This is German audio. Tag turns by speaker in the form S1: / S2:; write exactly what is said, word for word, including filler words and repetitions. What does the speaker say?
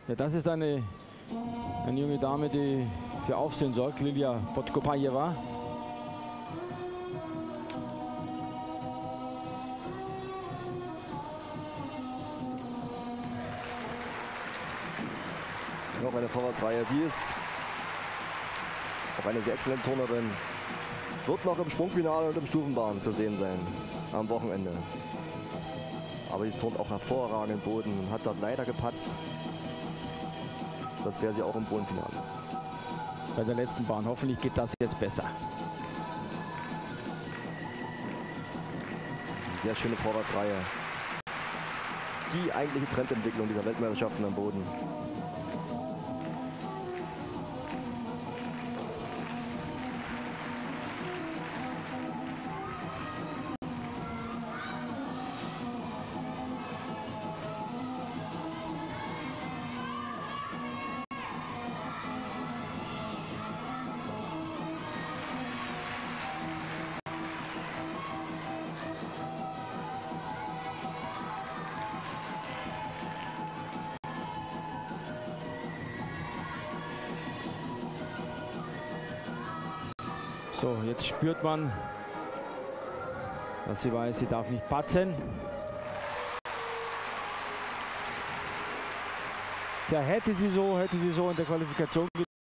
S1: Ja, das ist eine, eine junge Dame, die für Aufsehen sorgt, Lilia Podkopajeva.
S2: Noch eine Vorwärtsreihe. Sie ist auch eine sehr exzellente Turnerin. Wird noch im Sprungfinale und im Stufenbahn zu sehen sein am Wochenende. Aber sie turnt auch hervorragend Boden und hat dort leider gepatzt. Sonst wäre sie auch im Bodenfinale.
S1: Bei der letzten Bahn. Hoffentlich geht das jetzt besser.
S2: Sehr schöne Vorwärtsreihe. Die eigentliche Trendentwicklung dieser Weltmeisterschaften am Boden.
S1: So, jetzt spürt man, dass sie weiß, sie darf nicht patzen. Tja, hätte sie so, hätte sie so in der Qualifikation